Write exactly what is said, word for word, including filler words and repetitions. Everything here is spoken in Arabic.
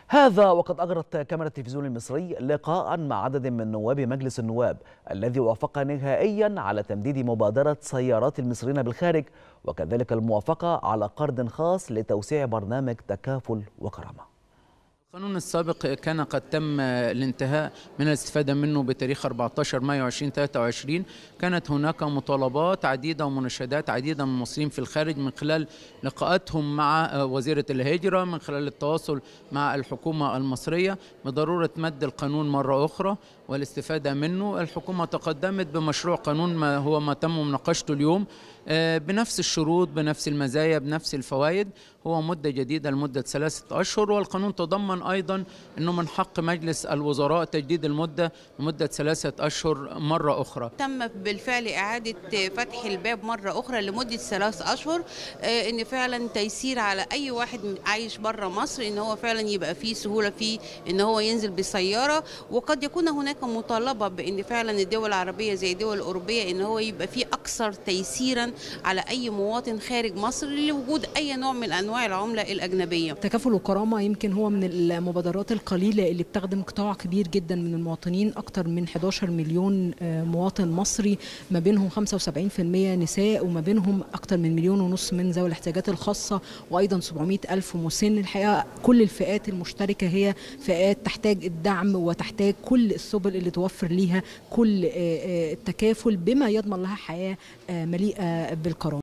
هذا وقد أجرت كاميرا التلفزيون المصري لقاء مع عدد من نواب مجلس النواب الذي وافق نهائيا على تمديد مبادرة سيارات المصريين بالخارج، وكذلك الموافقة على قرض خاص لتوسيع برنامج تكافل وكرامة. القانون السابق كان قد تم الانتهاء من الاستفادة منه بتاريخ أربعة عشر مايو ألفين وثلاثة وعشرين. كانت هناك مطالبات عديدة ومناشدات عديدة من المصريين في الخارج من خلال لقاءاتهم مع وزيرة الهجرة، من خلال التواصل مع الحكومة المصرية بضرورة مد القانون مرة أخرى والاستفادة منه. الحكومة تقدمت بمشروع قانون ما هو ما تم مناقشته اليوم بنفس الشروط، بنفس المزايا، بنفس الفوائد. هو مدة جديدة لمدة ثلاثة أشهر، والقانون تضمن أيضا أنه من حق مجلس الوزراء تجديد المدة لمدة ثلاثة أشهر مرة أخرى. تم بالفعل إعادة فتح الباب مرة أخرى لمدة ثلاث أشهر، إن فعلا تيسير على أي واحد عايش بره مصر إن هو فعلا يبقى فيه سهولة فيه إن هو ينزل بالسيارة. وقد يكون هناك مطالبة بإن فعلا الدول العربية زي الدول الأوروبية إن هو يبقى فيه أكثر تيسيرا على أي مواطن خارج مصر لوجود أي نوع من أنواع العملة الأجنبية. تكافل وكرامة يمكن هو من المبادرات القليلة اللي بتخدم قطاع كبير جدا من المواطنين، أكثر من أحد عشر مليون مواطن مصري، ما بينهم خمسة وسبعين بالمئة نساء، وما بينهم أكثر من مليون ونص من ذوي الاحتياجات الخاصة، وأيضا سبعمئة ألف مسن. الحقيقة كل الفئات المشتركة هي فئات تحتاج الدعم وتحتاج كل السبل اللي توفر ليها كل التكافل بما يضمن لها حياة مليئة بالكرامة.